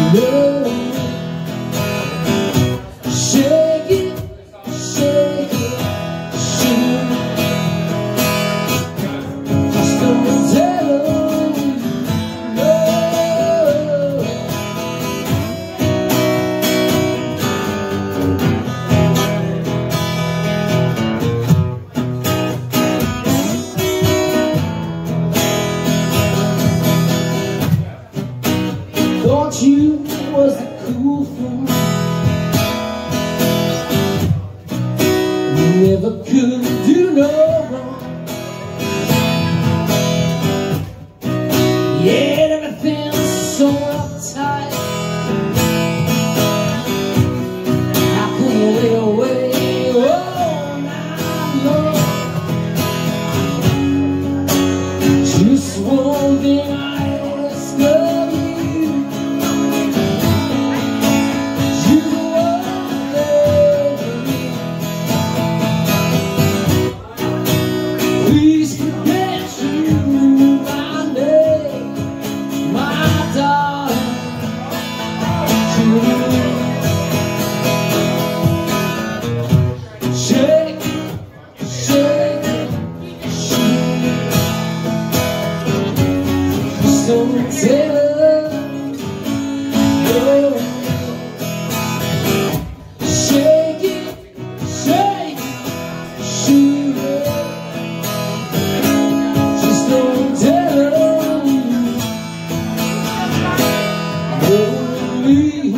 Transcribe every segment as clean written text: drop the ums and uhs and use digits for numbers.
Shake it, shake it, shake it. Just don't tell them no. Thought you was the cool thing, never could do no wrong. Yet everything's so uptight. I couldn't lay away all night long. Just one thing I ask of you. Please forget you, my name, my darling. Shake it, shake it, shake it. Just don't tell her no. Shake it, shake it, shake it. Don't tell them only.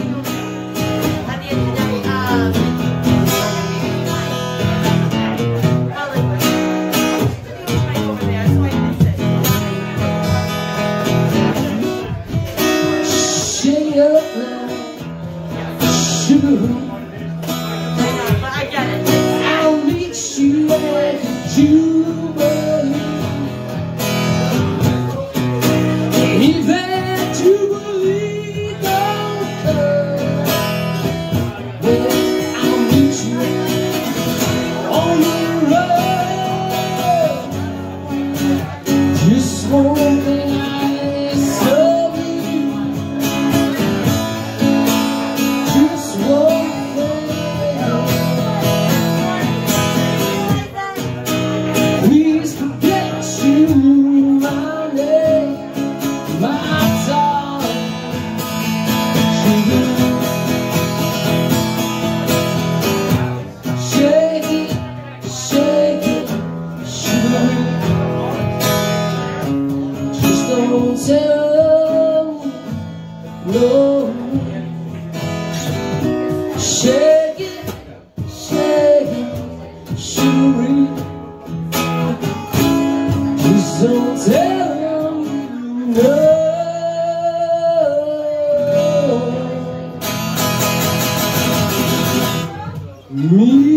Shake it up now, Sugaree. I'll meet you at the Jubilee. If that Jubilee don't come, well, I'll meet you on the road. Just one thing I ask of you. Just one thing. Please forget you, my name, my darling. Shake it, shake it, shake it. Just don't tell no. Shake it, shake it, Sugaree. Just don't tell no. Me.